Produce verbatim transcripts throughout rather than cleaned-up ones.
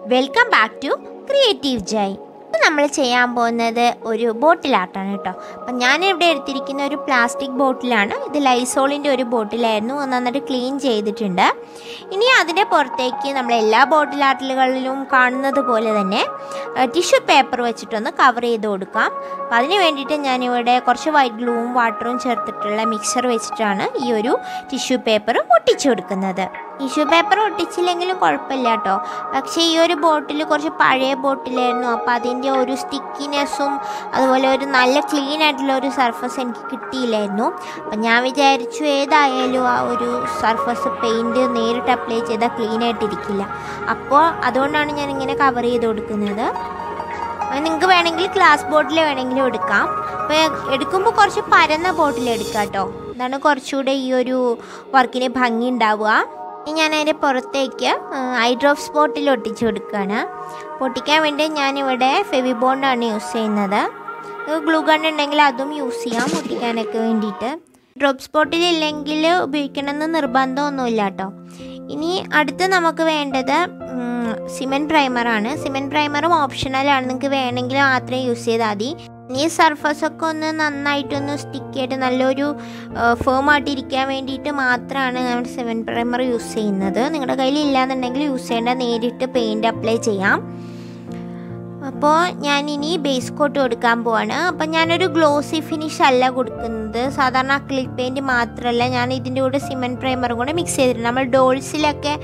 Welcome back to creative Jay. നമ്മൾ ചെയ്യാൻ പോകുന്നത് ഒരു ബോട്ടിൽ ആർട്ടാണ് കേട്ടോ. അപ്പം ഞാനിവിടെ എടുത്തിരിക്കുന്ന ഒരു പ്ലാസ്റ്റിക് ബോട്ടിലാണ്. ഇത് ലൈസോളിൻ്റെ ഒരു ബോട്ടിലായിരുന്നു. ഒന്ന് നന്നായിട്ട് ക്ലീൻ ചെയ്തിട്ടുണ്ട്. ഇനി അതിൻ്റെ പുറത്തേക്ക് നമ്മൾ എല്ലാ ബോട്ടിൽ ആർട്ടുകളിലും കാണുന്നത് പോലെ തന്നെ ടിഷ്യൂ പേപ്പർ വെച്ചിട്ടൊന്ന് കവർ ചെയ്ത് കൊടുക്കാം. അപ്പം അതിന് വേണ്ടിയിട്ട് ഞാനിവിടെ കുറച്ച് വൈറ്റ് ഗ്ലൂവും വാട്ടറും ചേർത്തിട്ടുള്ള മിക്സർ വെച്ചിട്ടാണ് ഈ ഒരു ടിഷ്യൂ പേപ്പർ ഒട്ടിച്ചു കൊടുക്കുന്നത്. ടിഷ്യൂ പേപ്പർ ഒട്ടിച്ചില്ലെങ്കിലും കുഴപ്പമില്ല കേട്ടോ. പക്ഷേ ഈ ഒരു ബോട്ടിൽ കുറച്ച് പഴയ ബോട്ടിലായിരുന്നു. അപ്പോൾ അതിൻ്റെ ഒരു സ്റ്റിക്കിനെസ്സും അതുപോലെ ഒരു നല്ല ക്ലീൻ ആയിട്ടുള്ള ഒരു സർഫസ് എനിക്ക് കിട്ടിയില്ലായിരുന്നു. അപ്പം ഞാൻ വിചാരിച്ചു ഏതായാലും ആ ഒരു സർഫസ് പെയിൻറ്റ് നേരിട്ട് അപ്ലൈ ചെയ്താൽ ക്ലീൻ ആയിട്ടിരിക്കില്ല. അപ്പോൾ അതുകൊണ്ടാണ് ഞാനിങ്ങനെ കവർ ചെയ്ത് കൊടുക്കുന്നത്. നിങ്ങൾക്ക് വേണമെങ്കിൽ ഗ്ലാസ് ബോട്ടിൽ വേണമെങ്കിലും എടുക്കാം. അപ്പോൾ എടുക്കുമ്പോൾ കുറച്ച് പരന്ന ബോട്ടിൽ എടുക്കാം കേട്ടോ. അതാണ് കുറച്ചുകൂടെ ഈ ഒരു വർക്കിന് ഭംഗി ഉണ്ടാവുക. ഇനി ഞാൻ അതിൻ്റെ പുറത്തേക്ക് ഐ ഡ്രോപ്സ് ബോട്ടിൽ ഒട്ടിച്ച് കൊടുക്കുകയാണ്. പൊട്ടിക്കാൻ വേണ്ടി ഞാനിവിടെ ഫെവി ബോണ്ടാണ് യൂസ് ചെയ്യുന്നത്. ഗ്ലൂ ഗൺ ഉണ്ടെങ്കിൽ അതും യൂസ് ചെയ്യാം ഒട്ടിക്കാനൊക്കെ വേണ്ടിയിട്ട്. ഡ്രോപ്സ് ബോട്ടിൽ ഇല്ലെങ്കിൽ ഉപയോഗിക്കണമെന്ന് നിർബന്ധമൊന്നുമില്ല കേട്ടോ. ഇനി അടുത്ത് നമുക്ക് വേണ്ടത് സിമെൻറ്റ് പ്രൈമറാണ്. സിമെൻറ്റ് പ്രൈമറും ഓപ്ഷണലാണ്, നിങ്ങൾക്ക് വേണമെങ്കിൽ മാത്രമേ യൂസ് ചെയ്താൽ മതി. ഈ സർഫസൊക്കെ ഒന്ന് നന്നായിട്ടൊന്ന് സ്റ്റിക്കായിട്ട് നല്ലൊരു ഫേമായിട്ടിരിക്കാൻ വേണ്ടിയിട്ട് മാത്രമാണ് നമ്മൾ സിമെൻറ്റ് പ്രൈമർ യൂസ് ചെയ്യുന്നത്. നിങ്ങളുടെ കയ്യിൽ ഇല്ലയെന്നുണ്ടെങ്കിൽ യൂസ് ചെയ്യേണ്ട, നേരിട്ട് പെയിൻറ്റ് അപ്ലൈ ചെയ്യാം. അപ്പോൾ ഞാനിനി ബേസ് കോട്ട് കൊടുക്കാൻ പോവാണ്. അപ്പം ഞാനൊരു ഗ്ലോസി ഫിനിഷ് അല്ല കൊടുക്കുന്നത്. സാധാരണ അക്രിലിക് പെയിൻറ്റ് മാത്രമല്ല, ഞാൻ ഇതിൻ്റെ കൂടെ സിമെൻറ്റ് പ്രൈമറും കൂടെ മിക്സ് ചെയ്തിട്ടുണ്ട്. നമ്മൾ ഡോൾസിലൊക്കെ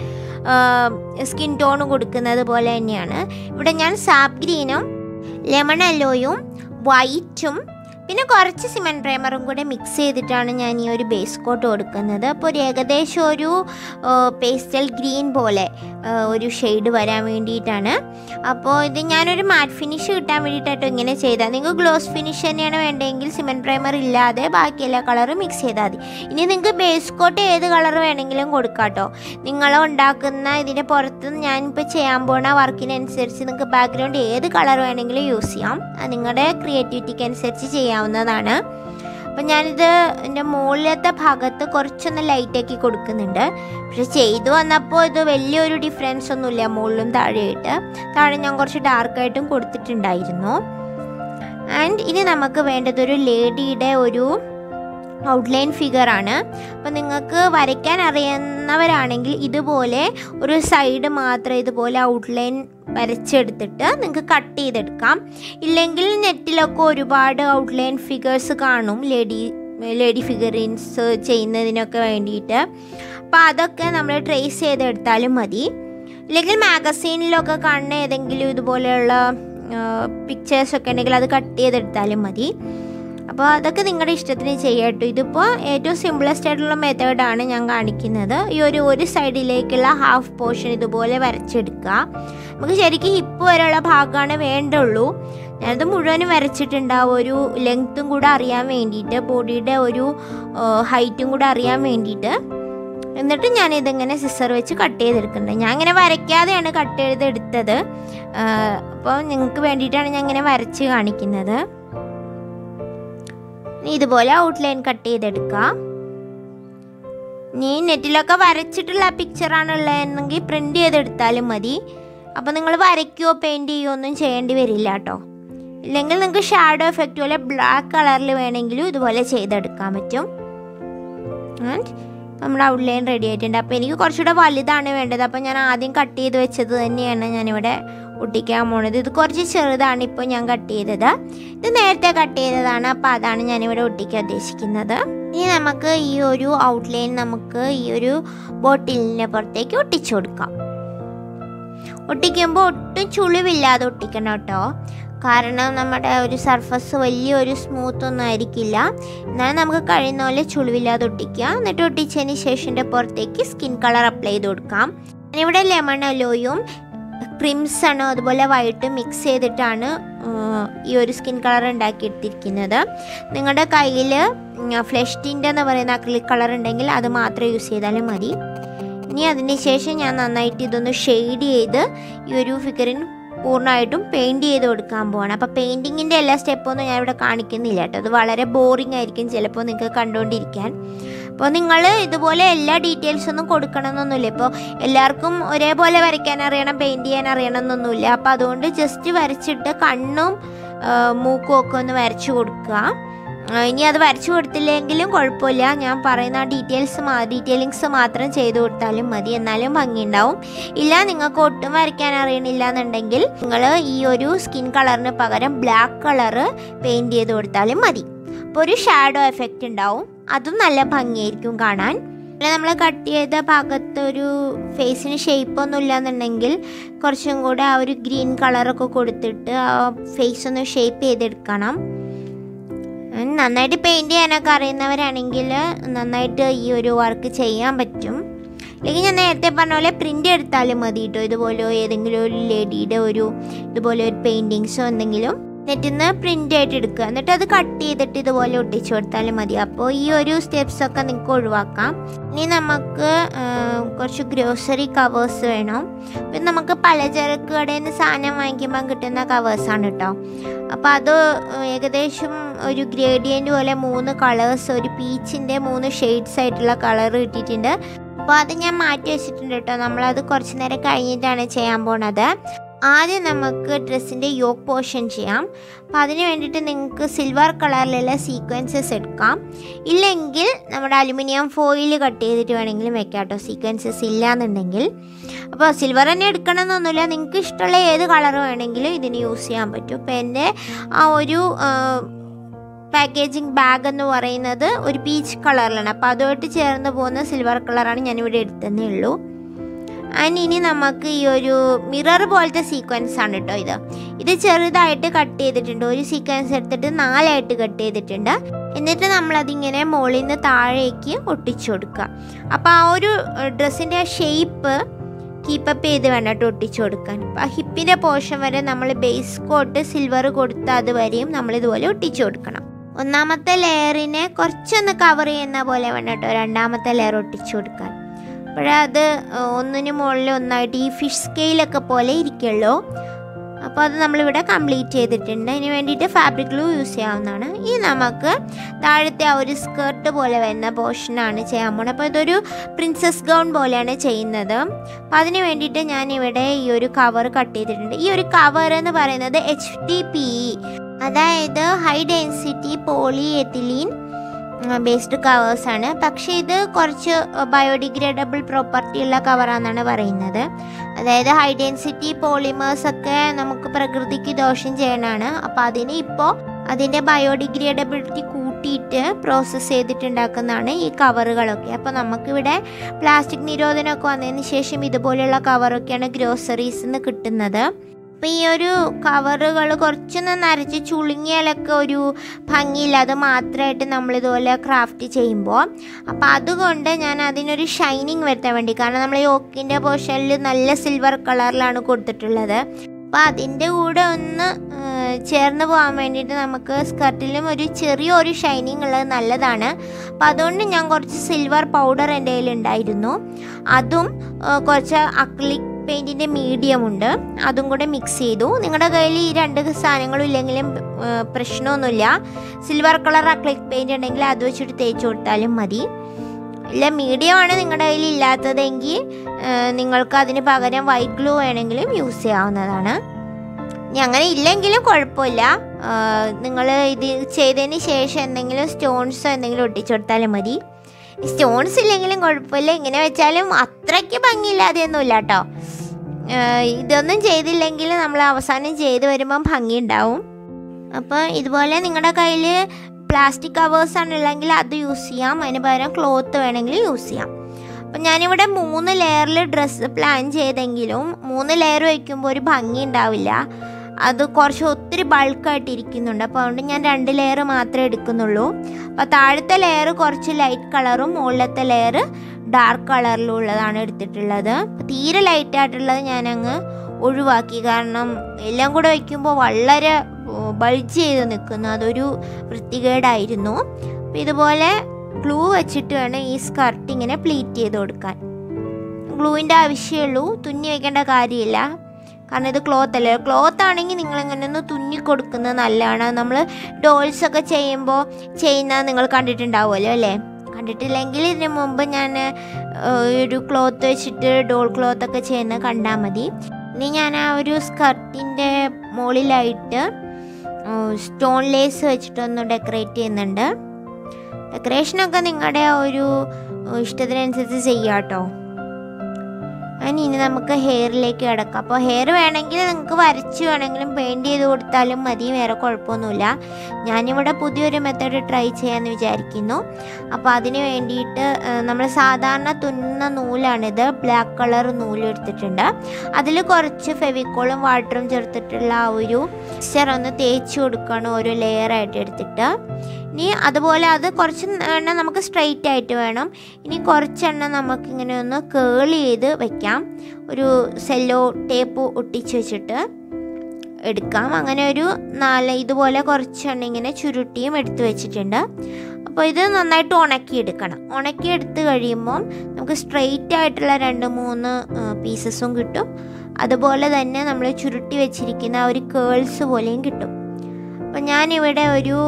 സ്കിൻ ടോൺ കൊടുക്കുന്നത് പോലെ തന്നെയാണ്. ഇവിടെ ഞാൻ സാപ്പ് ഗ്രീനും ലെമൺ യെല്ലോയും വൈറ്റും പിന്നെ കുറച്ച് സിമെൻറ്റ് പ്രൈമറും കൂടെ മിക്സ് ചെയ്തിട്ടാണ് ഞാൻ ഈ ഒരു ബേസ് കോട്ട് കൊടുക്കുന്നത്. അപ്പോൾ ഒരു ഏകദേശം ഒരു പേസ്റ്റൽ ഗ്രീൻ പോലെ ഒരു ഷെയ്ഡ് വരാൻ വേണ്ടിയിട്ടാണ്. അപ്പോൾ ഇത് ഞാനൊരു മാറ്റ് ഫിനിഷ് കിട്ടാൻ വേണ്ടിയിട്ടാട്ടോ ഇങ്ങനെ ചെയ്താൽ. നിങ്ങൾക്ക് ഗ്ലോസ് ഫിനിഷ് തന്നെയാണ് വേണ്ടതെങ്കിൽ സിമെൻറ്റ് പ്രൈമർ ഇല്ലാതെ ബാക്കി എല്ലാ കളറും മിക്സ് ചെയ്താൽ മതി. ഇനി നിങ്ങൾക്ക് ബേസ് കോട്ട് ഏത് കളർ വേണമെങ്കിലും കൊടുക്കാം കേട്ടോ. നിങ്ങൾ ഉണ്ടാക്കുന്ന ഇതിൻ്റെ പുറത്ത് ഞാനിപ്പോൾ ചെയ്യാൻ പോകുന്ന വർക്കിനനുസരിച്ച് നിങ്ങൾക്ക് ബാക്ക്ഗ്രൗണ്ട് ഏത് കളർ വേണമെങ്കിലും യൂസ് ചെയ്യാം. നിങ്ങളുടെ ക്രിയേറ്റിവിറ്റിക്ക് അനുസരിച്ച് ചെയ്യാം ാണ് അപ്പം ഞാനിത് എൻ്റെ മുകളിലത്തെ ഭാഗത്ത് കുറച്ചൊന്ന് ലൈറ്റാക്കി കൊടുക്കുന്നുണ്ട്. പക്ഷെ ചെയ്തു വന്നപ്പോൾ ഇത് വലിയൊരു ഡിഫറൻസ് ഒന്നുമില്ല മുകളിലും താഴെയായിട്ട്. താഴെ ഞാൻ കുറച്ച് ഡാർക്കായിട്ടും കൊടുത്തിട്ടുണ്ടായിരുന്നു. ആൻഡ് ഇനി നമുക്ക് വേണ്ടതൊരു ലേഡിയുടെ ഒരു ഔട്ട്ലൈൻ ഫിഗറാണ്. അപ്പം നിങ്ങൾക്ക് വരയ്ക്കാൻ അറിയുന്നവരാണെങ്കിൽ ഇതുപോലെ ഒരു സൈഡ് മാത്രം ഇതുപോലെ ഔട്ട്ലൈൻ വരച്ചെടുത്തിട്ട് നിങ്ങൾക്ക് കട്ട് ചെയ്തെടുക്കാം. ഇല്ലെങ്കിൽ നെറ്റിലൊക്കെ ഒരുപാട് ഔട്ട്ലൈൻ ഫിഗേഴ്സ് കാണും ലേഡി ലേഡി ഫിഗറിൻസ് ചെയ്യുന്നതിനൊക്കെ വേണ്ടിയിട്ട്. അപ്പോൾ അതൊക്കെ നമ്മൾ ട്രേസ് ചെയ്തെടുത്താലും മതി. ഇല്ലെങ്കിൽ മാഗസീനിലൊക്കെ കാണുന്ന ഏതെങ്കിലും ഇതുപോലെയുള്ള പിക്ചേഴ്സൊക്കെ ഉണ്ടെങ്കിൽ അത് കട്ട് ചെയ്തെടുത്താലും മതി. അപ്പോൾ അതൊക്കെ നിങ്ങളുടെ ഇഷ്ടത്തിന് ചെയ്യാട്ടോ. ഇതിപ്പോൾ ഏറ്റവും സിമ്പിളസ്റ്റ് ആയിട്ടുള്ള മെത്തേഡാണ് ഞാൻ കാണിക്കുന്നത്. ഈ ഒരു ഒരു സൈഡിലേക്കുള്ള ഹാഫ് പോർഷൻ ഇതുപോലെ വരച്ചെടുക്കുക. നമുക്ക് ശരിക്കും ഹിപ്പ് വരെയുള്ള ഭാഗമാണ് വേണ്ടുള്ളൂ. ഞാനത് മുഴുവനും വരച്ചിട്ടുണ്ടാവും, ഒരു ലെങ്ത്തും കൂടെ അറിയാൻ വേണ്ടിയിട്ട്, ബോഡിയുടെ ഒരു ഹൈറ്റും കൂടെ അറിയാൻ വേണ്ടിയിട്ട്. എന്നിട്ട് ഞാനിതിങ്ങനെ സിസർ വെച്ച് കട്ട് ചെയ്തെടുക്കുന്നുണ്ട്. ഞാൻ ഇങ്ങനെ വരയ്ക്കാതെയാണ് കട്ട് ചെയ്തെടുത്തത്. അപ്പോൾ നിങ്ങൾക്ക് വേണ്ടിയിട്ടാണ് ഞാൻ ഇങ്ങനെ വരച്ച് കാണിക്കുന്നത്. ഇതുപോലെ ഔട്ട്ലൈൻ കട്ട് ചെയ്തെടുക്കുക. നീ നെറ്റിലൊക്കെ വരച്ചിട്ടുള്ള പിക്ചറാണ് ഉള്ളതെങ്കിൽ പ്രിൻ്റ് ചെയ്തെടുത്താലും മതി. അപ്പോൾ നിങ്ങൾ വരയ്ക്കുകയോ പെയിൻറ്റ് ചെയ്യുകയോ ഒന്നും ചെയ്യേണ്ടി വരില്ല കേട്ടോ. ഇല്ലെങ്കിൽ നിങ്ങൾക്ക് ഷാഡോ എഫക്റ്റ് പോലെ ബ്ലാക്ക് കളറിൽ വേണമെങ്കിലും ഇതുപോലെ ചെയ്തെടുക്കാൻ പറ്റും. ആൻഡ് നമ്മുടെ ഔട്ട്ലൈൻ റെഡി ആയിട്ടുണ്ട്. അപ്പോൾ എനിക്ക് കുറച്ചുകൂടെ വലുതാണ് വേണ്ടത്. അപ്പോൾ ഞാൻ ആദ്യം കട്ട് ചെയ്ത് വെച്ചത് തന്നെയാണ് ഞാനിവിടെ ഒട്ടിക്കാൻ പോണത്. ഇത് കുറച്ച് ചെറുതാണ് ഇപ്പോൾ ഞാൻ കട്ട് ചെയ്തത്. ഇത് നേരത്തെ കട്ട് ചെയ്തതാണ്. അപ്പോൾ അതാണ് ഞാനിവിടെ ഒട്ടിക്കാൻ ഉദ്ദേശിക്കുന്നത്. ഇനി നമുക്ക് ഈ ഒരു ഔട്ട്ലൈൻ നമുക്ക് ഈ ഒരു ബോട്ടിലിൻ്റെ പുറത്തേക്ക് ഒട്ടിച്ചു കൊടുക്കാം. ഒട്ടിക്കുമ്പോൾ ഒട്ടും ചുളിവില്ലാതെ ഒട്ടിക്കണം കേട്ടോ. കാരണം നമ്മുടെ ഒരു സർഫസ് വലിയൊരു സ്മൂത്ത് ഒന്നും ആയിരിക്കില്ല. എന്നാൽ നമുക്ക് കഴിയുന്ന പോലെ ചുളിവില്ലാതെ ഒട്ടിക്കുക. എന്നിട്ട് ഒട്ടിച്ചതിന് ശേഷം പുറത്തേക്ക് സ്കിൻ കളർ അപ്ലൈ ചെയ്ത് കൊടുക്കാം. ഞാനിവിടെ ലെമൺ യെല്ലോയും ക്രിംസണോ അതുപോലെ വൈറ്റും മിക്സ് ചെയ്തിട്ടാണ് ഈ ഒരു സ്കിൻ കളർ ഉണ്ടാക്കിയെടുത്തിരിക്കുന്നത്. നിങ്ങളുടെ കയ്യിൽ ഫ്ലഷ് ടിൻ്റ് എന്ന് പറയുന്ന അക്രിലിക് കളർ ഉണ്ടെങ്കിൽ അത് മാത്രം യൂസ് ചെയ്താലും മതി. ഇനി അതിന് ശേഷം ഞാൻ നന്നായിട്ട് ഇതൊന്ന് ഷെയ്ഡ് ചെയ്ത് ഈ ഒരു ഫിഗറിന് പൂർണ്ണമായിട്ടും പെയിൻറ്റ് ചെയ്ത് കൊടുക്കാൻ പോവാണ്. അപ്പോൾ പെയിൻറ്റിങ്ങിൻ്റെ എല്ലാ സ്റ്റെപ്പൊന്നും ഞാൻ ഇവിടെ കാണിക്കുന്നില്ല കേട്ടോ. അത് വളരെ ബോറിംഗ് ആയിരിക്കും ചിലപ്പോൾ നിങ്ങൾക്ക് കണ്ടുകൊണ്ടിരിക്കാൻ. അപ്പോൾ നിങ്ങൾ ഇതുപോലെ എല്ലാ ഡീറ്റെയിൽസൊന്നും കൊടുക്കണമെന്നൊന്നുമില്ല. ഇപ്പോൾ എല്ലാവർക്കും ഒരേപോലെ വരയ്ക്കാൻ അറിയണം, പെയിൻറ്റ് ചെയ്യാൻ അറിയണം എന്നൊന്നുമില്ല. അപ്പോൾ അതുകൊണ്ട് ജസ്റ്റ് വരച്ചിട്ട് കണ്ണും മൂക്കും ഒക്കെ ഒന്ന് വരച്ചു കൊടുക്കുക. ഇനി അത് വരച്ചു കൊടുത്തില്ലെങ്കിലും കുഴപ്പമില്ല, ഞാൻ പറയുന്ന ഡീറ്റെയിൽസ് മാ ഡീറ്റെയിലിങ്സ് മാത്രം ചെയ്ത് കൊടുത്താലും മതി, എന്നാലും ഭംഗിയുണ്ടാവും. ഇല്ല നിങ്ങൾക്ക് ഒട്ടും വരയ്ക്കാൻ അറിയണില്ല എന്നുണ്ടെങ്കിൽ നിങ്ങൾ ഈ ഒരു സ്കിൻ കളറിന് പകരം ബ്ലാക്ക് കളറ് പെയിൻറ്റ് ചെയ്ത് കൊടുത്താലും മതി. അപ്പോൾ ഒരു ഷാഡോ എഫക്റ്റ് ഉണ്ടാവും, അതും നല്ല ഭംഗിയായിരിക്കും കാണാൻ. പിന്നെ നമ്മൾ കട്ട് ചെയ്ത ഭാഗത്തൊരു ഫേസിന് ഷേപ്പൊന്നും ഇല്ലയെന്നുണ്ടെങ്കിൽ കുറച്ചും കൂടെ ആ ഒരു ഗ്രീൻ കളറൊക്കെ കൊടുത്തിട്ട് ആ ഫേസ് ഒന്ന് ഷേപ്പ് ചെയ്തെടുക്കണം. നന്നായിട്ട് പെയിൻറ്റ് ചെയ്യാനൊക്കെ അറിയുന്നവരാണെങ്കിൽ നന്നായിട്ട് ഈ ഒരു വർക്ക് ചെയ്യാൻ പറ്റും. അല്ലെങ്കിൽ ഞാൻ നേരത്തെ പറഞ്ഞ പോലെ പ്രിൻ്റ് എടുത്താലും മതി കേട്ടോ. ഇതുപോലെ ഏതെങ്കിലും ഒരു ലേഡിയുടെ ഒരു ഇതുപോലെ ഒരു പെയിൻറ്റിങ്സോ എന്തെങ്കിലും നെറ്റിൽ നിന്ന് പ്രിൻ്റ് ആയിട്ട് എടുക്കുക, എന്നിട്ട് അത് കട്ട് ചെയ്തിട്ട് ഇതുപോലെ ഒട്ടിച്ചു കൊടുത്താലും മതി. അപ്പോൾ ഈ ഒരു സ്റ്റെപ്സൊക്കെ നിങ്ങൾക്ക് ഒഴിവാക്കാം. ഇനി നമുക്ക് കുറച്ച് ഗ്രോസറി കവേഴ്സ് വേണം. പിന്നെ നമുക്ക് പലചരക്ക് കടയിൽ നിന്ന് സാധനം വാങ്ങിക്കുമ്പോൾ കിട്ടുന്ന കവേഴ്സാണ് കേട്ടോ. അപ്പോൾ അത് ഏകദേശം ഒരു ഗ്രേഡിയൻ്റ് പോലെ മൂന്ന് കളേഴ്സ്, ഒരു പീച്ചിൻ്റെ മൂന്ന് ഷെയ്ഡ്സ് ആയിട്ടുള്ള കളർ കിട്ടിയിട്ടുണ്ട്. അപ്പോൾ അത് ഞാൻ മാറ്റി വെച്ചിട്ടുണ്ട് കേട്ടോ. നമ്മളത് കുറച്ച് നേരം കഴിഞ്ഞിട്ടാണ് ചെയ്യാൻ പോണത്. ആദ്യം നമുക്ക് ഡ്രസ്സിൻ്റെ യോക്ക് പോർഷൻ ചെയ്യാം. അപ്പോൾ അതിന് വേണ്ടിയിട്ട് നിങ്ങൾക്ക് സിൽവർ കളറിലുള്ള സീക്വൻസസ് എടുക്കാം. ഇല്ലെങ്കിൽ നമ്മുടെ അലുമിനിയം ഫോയിൽ കട്ട് ചെയ്തിട്ട് വേണമെങ്കിലും വെക്കാം കേട്ടോ, സീക്വൻസസ് ഇല്ല എന്നുണ്ടെങ്കിൽ. അപ്പോൾ സിൽവർ തന്നെ എടുക്കണമെന്നൊന്നുമില്ല, നിങ്ങൾക്ക് ഇഷ്ടമുള്ള ഏത് കളർ വേണമെങ്കിലും ഇതിന് യൂസ് ചെയ്യാൻ പറ്റും. ഇപ്പോൾ എൻ്റെ ആ ഒരു പാക്കേജിങ് ബാഗ് എന്ന് പറയുന്നത് ഒരു പീച്ച് കളറിലാണ്. അപ്പോൾ അതുമായിട്ട് ചേർന്ന് പോകുന്ന സിൽവർ കളറാണ് ഞാനിവിടെ എടുത്തതേ ഉള്ളൂ. ആൻഡ് ഇനി നമുക്ക് ഈ ഒരു മിറർ പോലത്തെ സീക്വൻസ് ആണ് കേട്ടോ ഇത്. ഇത് ചെറുതായിട്ട് കട്ട് ചെയ്തിട്ടുണ്ട്. ഒരു സീക്വൻസ് എടുത്തിട്ട് നാലായിട്ട് കട്ട് ചെയ്തിട്ടുണ്ട്. എന്നിട്ട് നമ്മളതിങ്ങനെ മുകളിൽ നിന്ന് താഴേക്ക് ഒട്ടിച്ചു കൊടുക്കുക. അപ്പോൾ ആ ഒരു ഡ്രസ്സിൻ്റെ ഷേപ്പ് കീപ്പപ്പ് ചെയ്ത് വേണം കേട്ടോ ഒട്ടിച്ചു കൊടുക്കാൻ. അപ്പോൾ ആ ഹിപ്പിൻ്റെ പോർഷൻ വരെ നമ്മൾ ബേസ് കോട്ട് സിൽവർ കൊടുത്ത് അതുവരെയും നമ്മളിതുപോലെ ഒട്ടിച്ചു കൊടുക്കണം. ഒന്നാമത്തെ ലെയറിനെ കുറച്ചൊന്ന് കവർ ചെയ്യുന്ന പോലെ വേണം കേട്ടോ രണ്ടാമത്തെ ലെയർ ഒട്ടിച്ചു കൊടുക്കാൻ. അപ്പോഴത് ഒന്നിന് മുകളിൽ ഒന്നായിട്ട് ഈ ഫിഷ് സ്കെയിലൊക്കെ പോലെ ഇരിക്കുള്ളൂ. അപ്പോൾ അത് നമ്മളിവിടെ കംപ്ലീറ്റ് ചെയ്തിട്ടുണ്ട്. അതിന് വേണ്ടിയിട്ട് ഫാബ്രിക് ഗ്ലൂ യൂസ് ചെയ്യാവുന്നതാണ്. ഈ നമുക്ക് താഴത്തെ ആ ഒരു സ്കേർട്ട് പോലെ വരുന്ന പോർഷനാണ് ചെയ്യാൻ പോകുന്നത്. അപ്പോൾ ഇതൊരു പ്രിൻസസ് ഗൗൺ പോലെയാണ് ചെയ്യുന്നത്. അപ്പോൾ അതിന് വേണ്ടിയിട്ട് ഞാനിവിടെ ഈ ഒരു കവർ കട്ട് ചെയ്തിട്ടുണ്ട്. ഈ ഒരു കവർ എന്ന് പറയുന്നത് എച്ച് ടി പി ഇ, അതായത് high density polyethylene based കവേഴ്സാണ്. പക്ഷേ ഇത് കുറച്ച് ബയോഡിഗ്രേഡബിൾ പ്രോപ്പർട്ടി ഉള്ള കവറാണെന്നാണ് പറയുന്നത്. അതായത് ഹൈ ഡെൻസിറ്റി പോളിമേഴ്സൊക്കെ നമുക്ക് പ്രകൃതിക്ക് ദോഷം ചെയ്യണതാണ്. അപ്പോൾ അതിന് ഇപ്പോൾ അതിൻ്റെ ബയോഡിഗ്രേഡബിലിറ്റി കൂട്ടിയിട്ട് പ്രോസസ്സ് ചെയ്തിട്ടുണ്ടാക്കുന്നതാണ് ഈ കവറുകളൊക്കെ. അപ്പോൾ നമുക്കിവിടെ പ്ലാസ്റ്റിക് നിരോധനമൊക്കെ വന്നതിന് ശേഷം ഇതുപോലെയുള്ള കവറൊക്കെയാണ് ഗ്രോസറീസിൽ നിന്ന് കിട്ടുന്നത്. അപ്പോൾ ഈ ഒരു കവറുകൾ കുറച്ചൊന്ന് നരച്ച് ചുളുങ്ങിയാലൊക്കെ ഒരു ഭംഗിയില്ല, അത് മാത്രമായിട്ട് നമ്മളിതുപോലെ ക്രാഫ്റ്റ് ചെയ്യുമ്പോൾ. അപ്പോൾ അതുകൊണ്ട് ഞാൻ അതിനൊരു ഷൈനിങ് വരുത്താൻ വേണ്ടി, കാരണം നമ്മൾ ഈ ഓക്കിൻ്റെ പോർഷനിൽ നല്ല സിൽവർ കളറിലാണ് കൊടുത്തിട്ടുള്ളത്. അപ്പോൾ അതിൻ്റെ കൂടെ ഒന്ന് ചേർന്ന് പോകാൻ വേണ്ടിയിട്ട് നമുക്ക് സ്കർട്ടിലും ഒരു ചെറിയൊരു ഷൈനിങ് ഉള്ളത് നല്ലതാണ്. അപ്പോൾ അതുകൊണ്ട് ഞാൻ കുറച്ച് സിൽവർ പൗഡർ എൻ്റെ കയ്യിലുണ്ടായിരുന്നു. അതും കുറച്ച് അക്രിലിക് പെയിൻറ്റിൻ്റെ മീഡിയം ഉണ്ട്, അതും കൂടെ മിക്സ് ചെയ്തു. നിങ്ങളുടെ കയ്യിൽ ഈ രണ്ട് സാധനങ്ങളും ഇല്ലെങ്കിലും പ്രശ്നമൊന്നുമില്ല. സിൽവർ കളർ അക്രിലിക് പെയിൻറ്റ് ഉണ്ടെങ്കിൽ അത് വെച്ചിട്ട് തേച്ച് കൊടുത്താലും മതി. ഇല്ല മീഡിയമാണ് നിങ്ങളുടെ കയ്യിൽ ഇല്ലാത്തതെങ്കിൽ നിങ്ങൾക്ക് അതിന് പകരം വൈറ്റ് ഗ്ലൂ വേണമെങ്കിലും യൂസ് ചെയ്യാവുന്നതാണ്. ഇനി അങ്ങനെ ഇല്ലെങ്കിലും കുഴപ്പമില്ല, നിങ്ങൾ ഇത് ചെയ്തതിന് ശേഷം എന്തെങ്കിലും സ്റ്റോൺസോ എന്തെങ്കിലും ഒട്ടിച്ചു കൊടുത്താലും മതി. സ്റ്റോൺസ് ഇല്ലെങ്കിലും കുഴപ്പമില്ല, ഇങ്ങനെ വെച്ചാലും അത്രയ്ക്ക് ഭംഗിയില്ലാതെയൊന്നുമില്ല കേട്ടോ. ഇതൊന്നും ചെയ്തില്ലെങ്കിൽ നമ്മൾ അവസാനം ചെയ്ത് വരുമ്പം ഭംഗി ഉണ്ടാവും. അപ്പോൾ ഇതുപോലെ നിങ്ങളുടെ കയ്യിൽ പ്ലാസ്റ്റിക് കവേഴ്സാണ് ഉള്ളെങ്കിൽ അത് യൂസ് ചെയ്യാം, അതിന് പകരം ക്ലോത്ത് വേണമെങ്കിൽ യൂസ് ചെയ്യാം. അപ്പം ഞാനിവിടെ മൂന്ന് ലെയറിൽ ഡ്രസ്സ് പ്ലാൻ ചെയ്തെങ്കിലും മൂന്ന് ലെയർ വയ്ക്കുമ്പോൾ ഒരു ഭംഗി ഉണ്ടാവില്ല, അത് കുറച്ച് ഒത്തിരി ബൾക്കായിട്ട് ഇരിക്കുന്നുണ്ട്. അപ്പോൾ അതുകൊണ്ട് ഞാൻ രണ്ട് ലെയർ മാത്രമേ എടുക്കുന്നുള്ളൂ. അപ്പോൾ താഴത്തെ ലെയർ കുറച്ച് ലൈറ്റ് കളറും മുകളിലത്തെ ലെയർ ഡാർക്ക് കളറിലും ഉള്ളതാണ് എടുത്തിട്ടുള്ളത്. തീരെ ലൈറ്റായിട്ടുള്ളത് ഞാനങ്ങ് ഒഴിവാക്കി, കാരണം എല്ലാം കൂടെ വയ്ക്കുമ്പോൾ വളരെ ബൾജ് ചെയ്ത് നിൽക്കുന്നു, അതൊരു വൃത്തികേടായിരുന്നു. അപ്പോൾ ഇതുപോലെ ഗ്ലൂ വെച്ചിട്ട് വേണം ഈ സ്കർട്ട് ഇങ്ങനെ പ്ലീറ്റ് ചെയ്ത് കൊടുക്കാൻ. ഗ്ലൂവിൻ്റെ ആവശ്യമുള്ളൂ, തുന്നി വയ്ക്കേണ്ട കാര്യമില്ല, കാരണം ഇത് ക്ലോത്ത് അല്ലേ. ക്ലോത്ത് ആണെങ്കിൽ നിങ്ങളിങ്ങനെ ഒന്ന് തുന്നി കൊടുക്കുന്നത് നല്ലതാണ്. നമ്മൾ ഡോൾസൊക്കെ ചെയ്യുമ്പോൾ ചെയ്യുന്നത് നിങ്ങൾ കണ്ടിട്ടുണ്ടാവുമല്ലോ അല്ലേ, കണ്ടിട്ടില്ലെങ്കിൽ ഇതിന് മുമ്പ് ഞാൻ ഒരു ക്ലോത്ത് വെച്ചിട്ട് ഡോൾ ക്ലോത്തൊക്കെ ചെയ്യുന്നത് കണ്ടാൽ മതി. ഇനി ഞാൻ ആ ഒരു സ്കർട്ടിൻ്റെ മുകളിലായിട്ട് സ്റ്റോൺ ലേസ് വെച്ചിട്ടൊന്ന് ഡെക്കറേറ്റ് ചെയ്യുന്നുണ്ട്. ഡെക്കറേഷനൊക്കെ നിങ്ങളുടെ ഒരു ഇഷ്ടത്തിനനുസരിച്ച് ചെയ്യാം കേട്ടോ. ഇനി നമുക്ക് ഹെയറിലേക്ക് കിടക്കാം. അപ്പോൾ ഹെയർ വേണമെങ്കിൽ നിങ്ങൾക്ക് വരച്ച് വേണമെങ്കിലും പെയിൻറ് ചെയ്ത് കൊടുത്താലും മതി, വേറെ കുഴപ്പമൊന്നുമില്ല. ഞാനിവിടെ പുതിയൊരു മെത്തേഡ് ട്രൈ ചെയ്യാമെന്ന് വിചാരിക്കുന്നു. അപ്പോൾ അതിന് വേണ്ടിയിട്ട് നമ്മൾ സാധാരണ തുന്നുന്ന നൂലാണിത്, ബ്ലാക്ക് കളർ നൂല് എടുത്തിട്ടുണ്ട്. അതിൽ കുറച്ച് ഫെവിക്കോളും വാട്ടറും ചേർത്തിട്ടുള്ള ആ ഒരു മിക്സ്ചർ ഒന്ന് തേച്ച് കൊടുക്കണം ഓരോ ലെയറായിട്ട് എടുത്തിട്ട്. ഇനി അതുപോലെ അത് കുറച്ച് എണ്ണം നമുക്ക് സ്ട്രെയിറ്റ് ആയിട്ട് വേണം. ഇനി കുറച്ചെണ്ണം നമുക്കിങ്ങനെ ഒന്ന് കേൾ ചെയ്ത് വെക്കാം. ഒരു സെല്ലോ ടേപ്പ് ഒട്ടിച്ച് വെച്ചിട്ട് എടുക്കാം. അങ്ങനെ ഒരു നാല് ഇതുപോലെ കുറച്ചെണ്ണം ഇങ്ങനെ ചുരുട്ടിയും എടുത്ത് വെച്ചിട്ടുണ്ട്. അപ്പോൾ ഇത് നന്നായിട്ട് ഉണക്കിയെടുക്കണം. ഉണക്കിയെടുത്ത് കഴിയുമ്പം നമുക്ക് സ്ട്രെയിറ്റ് ആയിട്ടുള്ള രണ്ട് മൂന്ന് പീസസും കിട്ടും. അതുപോലെ തന്നെ നമ്മൾ ചുരുട്ടി വെച്ചിരിക്കുന്ന ഒരു കേൾസ് പോലെയും കിട്ടും. അപ്പം ഞാനിവിടെ ഒരു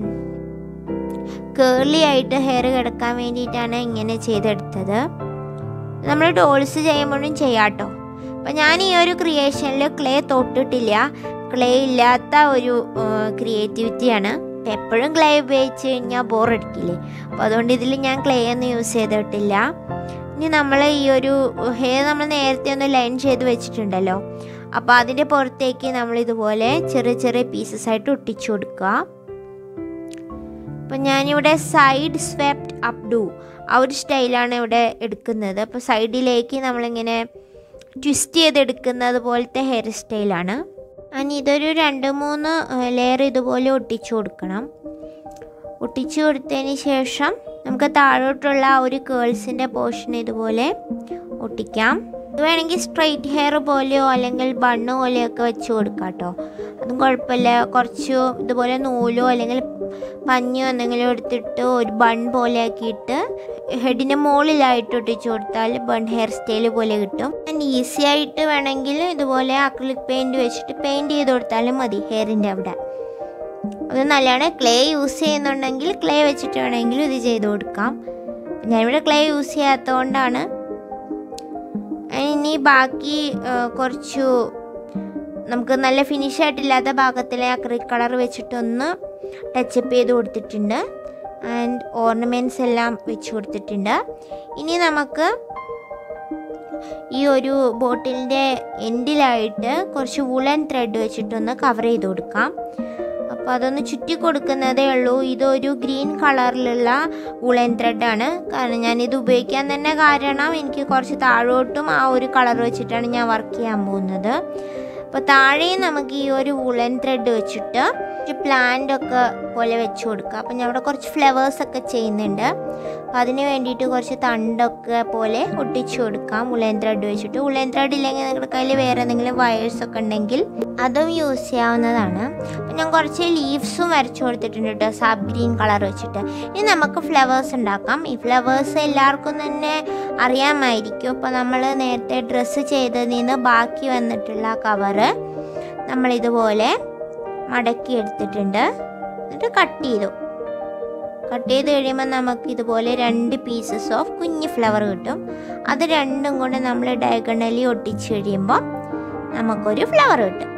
കേർലി ആയിട്ട് ഹെയർ കിടക്കാൻ വേണ്ടിയിട്ടാണ് ഇങ്ങനെ ചെയ്തെടുത്തത്. നമ്മൾ ഡോൾസ് ചെയ്യുമ്പോഴും ചെയ്യാം കേട്ടോ. അപ്പം ഞാൻ ഈ ഒരു ക്രിയേഷനിൽ ക്ലേ തൊട്ടിട്ടില്ല. ക്ലേ ഇല്ലാത്ത ഒരു ക്രിയേറ്റിവിറ്റിയാണ്. എപ്പോഴും ക്ലേ ഉപയോഗിച്ച് കഴിഞ്ഞാൽ ബോറടിക്കില്ലേ. അപ്പോൾ അതുകൊണ്ട് ഇതിൽ ഞാൻ ക്ലേ ഒന്നും യൂസ് ചെയ്തിട്ടില്ല. ഇനി നമ്മൾ ഈ ഒരു ഹെയർ നമ്മൾ നേരത്തെ ഒന്ന് ലൈൻ ചെയ്ത് വെച്ചിട്ടുണ്ടല്ലോ, അപ്പോൾ അതിൻ്റെ പുറത്തേക്ക് നമ്മൾ ഇതുപോലെ ചെറിയ ചെറിയ പീസസ് ആയിട്ട് ഒട്ടിച്ചു കൊടുക്കുക. അപ്പം ഞാനിവിടെ സൈഡ് സ്വെപ്റ്റ് അപ് ഡു ആ ഒരു സ്റ്റൈലാണ് ഇവിടെ എടുക്കുന്നത്. അപ്പോൾ സൈഡിലേക്ക് നമ്മളിങ്ങനെ ട്വിസ്റ്റ് ചെയ്തെടുക്കുന്നത് പോലത്തെ ഹെയർ സ്റ്റൈലാണ്. ഇനി ഇതൊരു രണ്ട് മൂന്ന് ലെയർ ഇതുപോലെ ഒട്ടിച്ചു കൊടുക്കണം. ഒട്ടിച്ചു കൊടുത്തതിന് ശേഷം നമുക്ക് താഴോട്ടുള്ള ആ ഒരു കേൾസിൻ്റെ പോർഷൻ ഇതുപോലെ ഒട്ടിക്കാം. ഇത് വേണമെങ്കിൽ സ്ട്രെയിറ്റ് ഹെയർ പോലെയോ അല്ലെങ്കിൽ ബണ്ണ് പോലെയൊക്കെ വെച്ച് കൊടുക്കാം കേട്ടോ. അതും കുഴപ്പമില്ല. കുറച്ച് ഇതുപോലെ നൂലോ അല്ലെങ്കിൽ പഞ്ഞോ എന്തെങ്കിലും എടുത്തിട്ട് ഒരു ബൺ പോലെ ആക്കിയിട്ട് ഹെഡിൻ്റെ മുകളിലായിട്ട് ഒട്ടിച്ചു കൊടുത്താൽ ബൺ ഹെയർ സ്റ്റൈൽ പോലെ കിട്ടും. ആൻഡ് ഈസി ആയിട്ട് വേണമെങ്കിൽ ഇതുപോലെ അക്രിലിക് പെയിൻറ് വെച്ചിട്ട് പെയിൻറ് ചെയ്ത് കൊടുത്താലും മതി ഹെയറിൻ്റെ അവിടെ. അത് നല്ലതാണ്. ക്ലേ യൂസ് ചെയ്യുന്നുണ്ടെങ്കിൽ ക്ലേ വെച്ചിട്ട് വേണമെങ്കിലും ഇത് ചെയ്ത് കൊടുക്കാം. ഞാനിവിടെ ക്ലേ യൂസ് ചെയ്യാത്തതുകൊണ്ടാണ്. ഇനി ബാക്കി കുറച്ചു നമുക്ക് നല്ല ഫിനിഷ് ആയിട്ടില്ലാത്ത ഭാഗത്തിലെ അക്രിലിക് കളർ വെച്ചിട്ടൊന്ന് ടച്ചപ്പ് ചെയ്ത് കൊടുത്തിട്ടുണ്ട്. ആൻഡ് ഓർണമെൻറ്റ്സ് എല്ലാം വെച്ച് കൊടുത്തിട്ടുണ്ട്. ഇനി നമുക്ക് ഈ ഒരു ബോട്ടിലിൻ്റെ എൻഡിലായിട്ട് കുറച്ച് വുളൻ ത്രെഡ് വെച്ചിട്ടൊന്ന് കവർ ചെയ്ത് കൊടുക്കാം. അപ്പോൾ അതൊന്ന് ചുറ്റി കൊടുക്കുന്നതേ ഉള്ളൂ. ഇതൊരു ഗ്രീൻ കളറിലുള്ള വുളൻ ത്രെഡാണ്. കാരണം ഞാനിത് ഉപയോഗിക്കാൻ തന്നെ കാരണം എനിക്ക് കുറച്ച് താഴോട്ടും ആ ഒരു കളർ വെച്ചിട്ടാണ് ഞാൻ വർക്ക് ചെയ്യാൻ പോകുന്നത്. അപ്പോൾ താഴെയും നമുക്ക് ഈ ഒരു വുളൻ ത്രെഡ് വെച്ചിട്ട് പ്ലാന്റ് ഒക്കെ പോലെ വെച്ച് കൊടുക്കുക. അപ്പം ഞാൻ ഇവിടെ കുറച്ച് ഫ്ലവേഴ്സൊക്കെ ചെയ്യുന്നുണ്ട്. അപ്പം അതിന് വേണ്ടിയിട്ട് കുറച്ച് തണ്ടൊക്കെ പോലെ ഒട്ടിച്ചു കൊടുക്കാം വുളൻ ത്രെഡ് വെച്ചിട്ട്. വുളൻ ത്രെഡ് ഇല്ലെങ്കിൽ നിങ്ങളുടെ കയ്യിൽ വേറെ എന്തെങ്കിലും വയേഴ്സൊക്കെ ഉണ്ടെങ്കിൽ അതും യൂസ് ചെയ്യാവുന്നതാണ്. അപ്പം ഞാൻ കുറച്ച് ലീവ്സും വരച്ചു കൊടുത്തിട്ടുണ്ട് കേട്ടോ, സാബ് ഗ്രീൻ കളർ വെച്ചിട്ട്. ഇനി നമുക്ക് ഫ്ലവേഴ്സ് ഉണ്ടാക്കാം. ഈ ഫ്ലവേഴ്സ് എല്ലാവർക്കും തന്നെ അറിയാമായിരിക്കും. അപ്പോൾ നമ്മൾ നേരത്തെ ഡ്രസ്സ് ചെയ്തതിൽ നിന്ന് ബാക്കി വന്നിട്ടുള്ള കവറ് നമ്മളിതുപോലെ മടക്കി എടുത്തിട്ടുണ്ട്. എന്നിട്ട് കട്ട് ചെയ്തു. കട്ട് ചെയ്ത് കഴിയുമ്പോൾ നമുക്ക് ഇതുപോലെ രണ്ട് പീസസ് ഓഫ് കുഞ്ഞ് ഫ്ലവർ കിട്ടും. അത് രണ്ടും കൊണ്ട് നമ്മൾ ഡയഗണലി ഒട്ടിച്ച് കഴിയുമ്പോൾ നമുക്കൊരു ഫ്ലവർ കിട്ടും.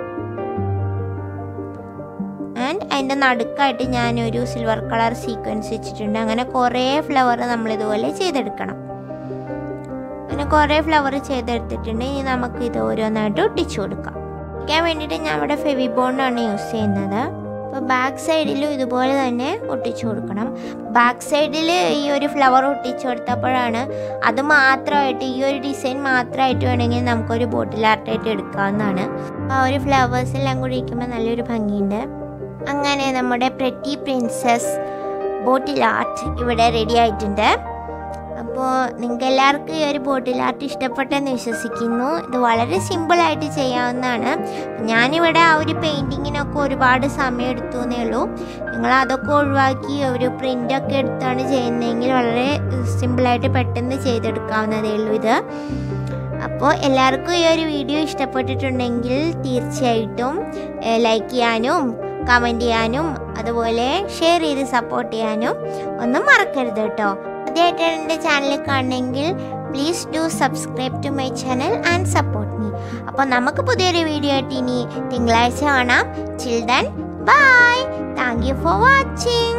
ആൻഡ് അതിൻ്റെ നടുക്കായിട്ട് ഞാനൊരു സിൽവർ കളർ സീക്വൻസ് വെച്ചിട്ടുണ്ട്. അങ്ങനെ കുറേ ഫ്ലവർ നമ്മളിതുപോലെ ചെയ്തെടുക്കണം. അങ്ങനെ കുറേ ഫ്ലവർ ചെയ്തെടുത്തിട്ടുണ്ട്. ഇനി നമുക്ക് ഇത് ഓരോന്നായിട്ട് ഒട്ടിച്ചു കൊടുക്കാം. ഒട്ടിക്കാൻ വേണ്ടിയിട്ട് ഞാൻ ഇവിടെ ഫെവിബോണ്ടാണ് യൂസ് ചെയ്യുന്നത്. അപ്പോൾ ബാക്ക് സൈഡിലും ഇതുപോലെ തന്നെ ഒട്ടിച്ചു കൊടുക്കണം. ബാക്ക് സൈഡിൽ ഈ ഒരു ഫ്ലവർ ഒട്ടിച്ചു കൊടുത്തപ്പോഴാണ് അത് മാത്രമായിട്ട് ഈ ഒരു ഡിസൈൻ മാത്രമായിട്ട് വേണമെങ്കിൽ നമുക്കൊരു ബോട്ടിൽ ആർട്ടായിട്ട് എടുക്കാവുന്നതാണ്. ആ ഒരു ഫ്ലവേഴ്സ് എല്ലാം കൂടി ഇരിക്കുമ്പോൾ നല്ലൊരു ഭംഗിയുണ്ട്. അങ്ങനെ നമ്മുടെ പ്രെറ്റി പ്രിൻസസ് ബോട്ടിൽ ആർട്ട് ഇവിടെ റെഡി ആയിട്ടുണ്ട്. അപ്പോൾ നിങ്ങൾക്ക് എല്ലാവർക്കും ഈ ഒരു ബോട്ടിൽ ആർട്ട് ഇഷ്ടപ്പെട്ടെന്ന് വിശ്വസിക്കുന്നു. ഇത് വളരെ സിമ്പിളായിട്ട് ചെയ്യാവുന്നതാണ്. ഞാനിവിടെ ആ ഒരു പെയിൻറ്റിങ്ങിനൊക്കെ ഒരുപാട് സമയം എടുത്തു എന്നേ ഉള്ളൂ. നിങ്ങൾ അതൊക്കെ ഒഴിവാക്കി ഒരു പ്രിൻ്റൊക്കെ എടുത്താണ് ചെയ്യുന്നതെങ്കിൽ വളരെ സിമ്പിളായിട്ട് പെട്ടെന്ന് ചെയ്തെടുക്കാവുന്നതേ ഉള്ളൂ ഇത്. അപ്പോൾ എല്ലാവർക്കും ഈ ഒരു വീഡിയോ ഇഷ്ടപ്പെട്ടിട്ടുണ്ടെങ്കിൽ തീർച്ചയായിട്ടും ലൈക്ക് ചെയ്യാനും കമൻറ്റ് ചെയ്യാനും അതുപോലെ ഷെയർ ചെയ്ത് സപ്പോർട്ട് ചെയ്യാനും ഒന്നും മറക്കരുത് കേട്ടോ. ആദ്യമായിട്ടാണ് എൻ്റെ ചാനൽ കാണണമെങ്കിൽ please do subscribe to my channel and support me. അപ്പോൾ നമുക്ക് പുതിയൊരു വീഡിയോ ആയിട്ട് ഇനി തിങ്കളാഴ്ച കാണാം. Chill then bye. Thank you for watching.